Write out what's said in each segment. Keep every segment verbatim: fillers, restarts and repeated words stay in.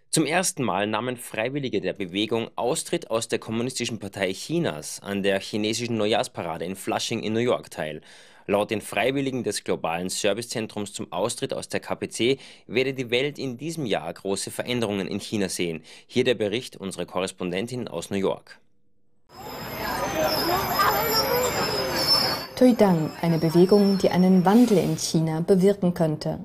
Zum ersten Mal nahmen Freiwillige der Bewegung Austritt aus der Kommunistischen Partei Chinas an der chinesischen Neujahrsparade in Flushing in New York teil. Laut den Freiwilligen des globalen Servicezentrums zum Austritt aus der K P C werde die Welt in diesem Jahr große Veränderungen in China sehen. Hier der Bericht unserer Korrespondentin aus New York. Tuidang, eine Bewegung, die einen Wandel in China bewirken könnte.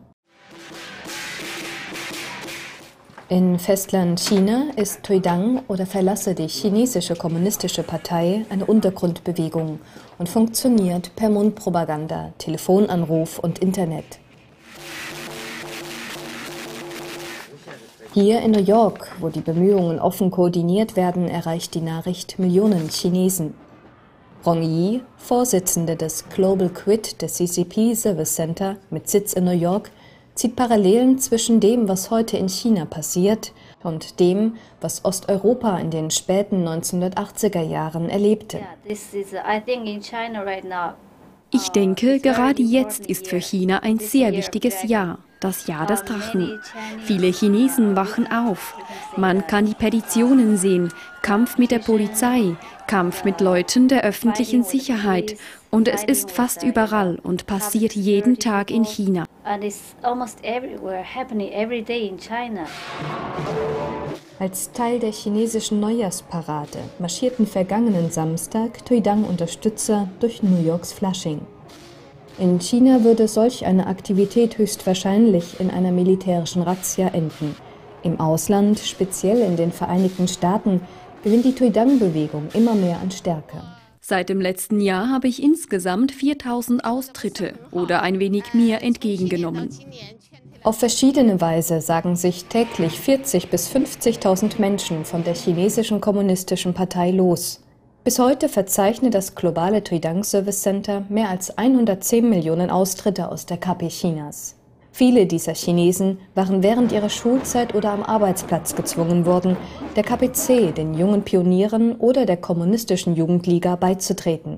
In Festland China ist Tuidang oder Verlasse die chinesische kommunistische Partei eine Untergrundbewegung und funktioniert per Mundpropaganda, Telefonanruf und Internet. Hier in New York, wo die Bemühungen offen koordiniert werden, erreicht die Nachricht Millionen Chinesen. Rong Yi, Vorsitzende des Global Quid des C C P Service Center mit Sitz in New York, zieht Parallelen zwischen dem, was heute in China passiert, und dem, was Osteuropa in den späten neunzehnhundertachtziger Jahren erlebte. Ich denke, gerade jetzt ist für China ein sehr wichtiges Jahr, das Jahr des Drachen. Viele Chinesen wachen auf. Man kann die Petitionen sehen, Kampf mit der Polizei, Kampf mit Leuten der öffentlichen Sicherheit. Und es ist fast überall und passiert jeden Tag in China. Als Teil der chinesischen Neujahrsparade marschierten vergangenen Samstag Tuidang-Unterstützer durch New Yorks Flushing. In China würde solch eine Aktivität höchstwahrscheinlich in einer militärischen Razzia enden. Im Ausland, speziell in den Vereinigten Staaten, gewinnt die Tuidang-Bewegung immer mehr an Stärke. Seit dem letzten Jahr habe ich insgesamt viertausend Austritte oder ein wenig mehr entgegengenommen. Auf verschiedene Weise sagen sich täglich vierzigtausend bis fünfzigtausend Menschen von der chinesischen kommunistischen Partei los. Bis heute verzeichnet das globale Tuidang Service Center mehr als hundertzehn Millionen Austritte aus der K P Chinas. Viele dieser Chinesen waren während ihrer Schulzeit oder am Arbeitsplatz gezwungen worden, der K P C, den jungen Pionieren oder der kommunistischen Jugendliga beizutreten.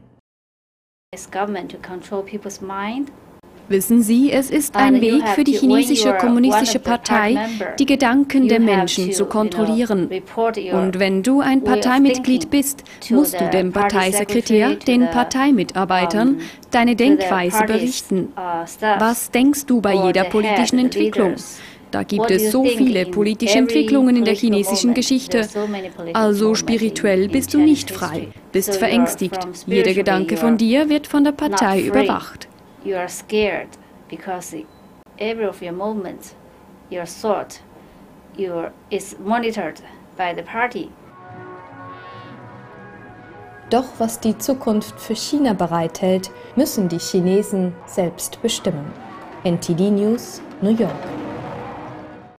Wissen Sie, es ist ein Weg für die chinesische kommunistische Partei, die Gedanken der Menschen zu kontrollieren. Und wenn du ein Parteimitglied bist, musst du dem Parteisekretär, den Parteimitarbeitern, deine Denkweise berichten. Was denkst du bei jeder politischen Entwicklung? Da gibt es so viele politische Entwicklungen in der chinesischen Geschichte. Also spirituell bist du nicht frei, bist verängstigt. Jeder Gedanke von dir wird von der Partei überwacht. You are scared because every of your movements, your thought, your is monitored by the party. Doch was die Zukunft für China bereithält, müssen die Chinesen selbst bestimmen. N T D News, New York.